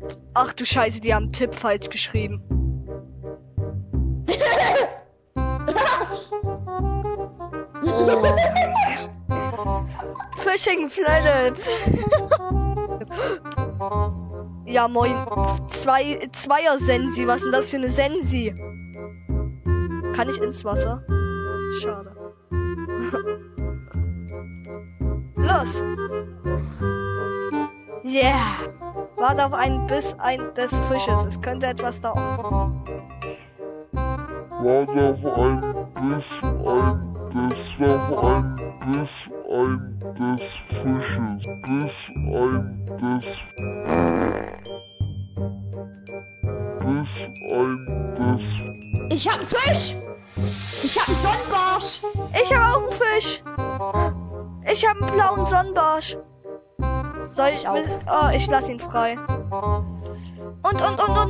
Ach du Scheiße, die haben Tipp falsch geschrieben. Oh. Fishing Planet. Ja, moin. Zweier Sensi. Was ist denn das für eine Sensi? Kann ich ins Wasser? Schade. Los. Yeah. Warte auf einen Biss des Fisches. Es könnte etwas dauern. Warte auf ein Biss des Fisches. Ich hab einen Fisch! Ich hab einen Sonnenbarsch! Ich habe auch einen Fisch! Ich habe einen blauen Sonnenbarsch! Soll ich auch. Oh, ich lass ihn frei. Und.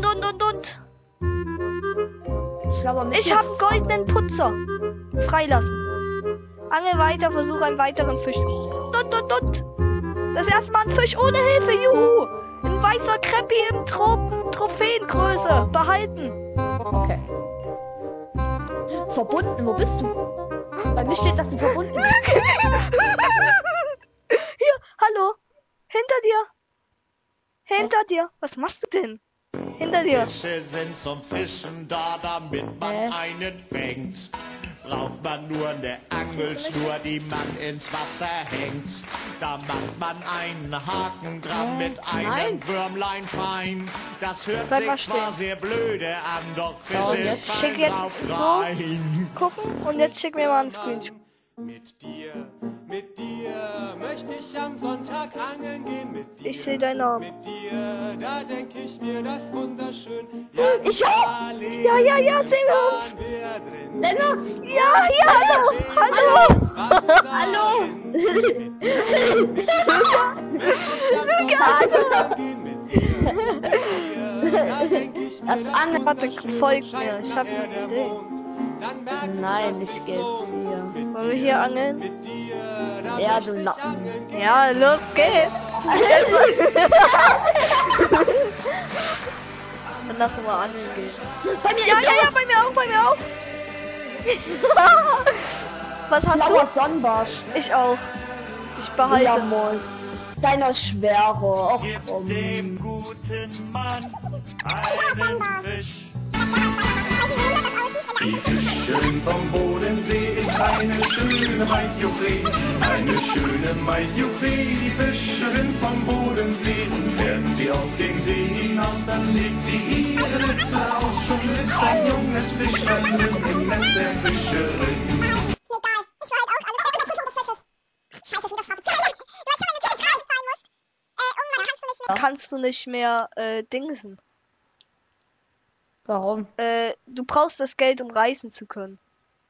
Ich habe einen goldenen Putzer. Freilassen. Angel weiter, versuche einen weiteren Fisch. Das erste Mal ein Fisch ohne Hilfe, juhu! Ein weißer Kreppi im Trophäengröße. Behalten. Okay. Verbunden, wo bist du? Bei mir steht, dass du verbunden bist. Hier, hallo. Hinter dir. Was machst du denn? Hinter dir. Fische sind zum Fischen da, damit man einen fängt. Braucht man nur eine Angelschnur, die man ins Wasser hängt. Da macht man einen Haken dran mit einem Würmlein fein. Das hört Bleib mal sich zwar stehen. sehr blöde an, doch und Fische jetzt? Schick fallen jetzt drauf so. rein. Gucken und jetzt schick mir mal einen Screenshot. Mit dir möchte ich am Sonntag angeln gehen. Mit dir, Ich sehe deinen Namen. mit dir, da denk ich mir das wunderschön. Ich auch! Ja, sehen wir uns. Lennart! Ja, hallo. Hallo! Das Angeln. Warte, folgt mir. Ich habe eine Idee. Nein, ich geh jetzt hier. Wollen wir hier angeln? Ja, du Lappen. Ja, los geht's. Dann lass uns mal angeln gehen. Bei mir Ja, ist bei mir auch. Was hast blauer du? Sonnenbarsch. Ich auch. Ich Ja, behalte. moin. Deiner ist schwerer. Och, Gib komm. dem guten Mann einen Fisch. Die Fischerin vom Bodensee ist eine schöne Majoret. Eine schöne Majoret, die Fischerin vom Bodensee. Und fährt sie auf den See hinaus, dann legt sie ihre Netze aus. Schon ist ein junges Fischlein drin im Netz der Fischerin. Ist mir egal. Ich war halt auch alle bei der Prüfung des Fisches. Scheiße, schon wieder schwarze Zahlen. Weil ich meine natürlich reinfallen muss. Irgendwann kannst du nicht mehr... Kannst du nicht mehr dingsen. Warum? Du brauchst das Geld, um reisen zu können.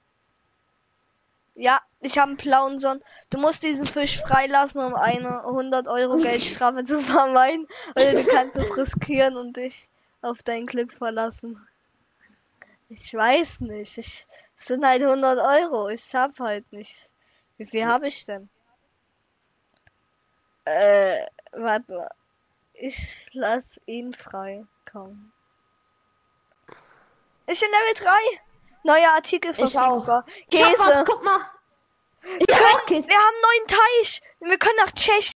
Ja, ich habe einen blauen Sonnen. Du musst diesen Fisch freilassen, um eine 100 € Geldstrafe zu vermeiden. Oder du kannst es riskieren und dich auf dein Glück verlassen. Ich weiß nicht. Es sind halt 100 €. Ich hab halt nicht. Wie viel habe ich denn? Warte mal. Ich lass ihn frei. Komm. Ich bin Level 3. Neuer Artikel Ich auch. verfügbar. Ich hab was, Käse. guck mal. Wir haben einen neuen Teich. Wir können nach Tschechien.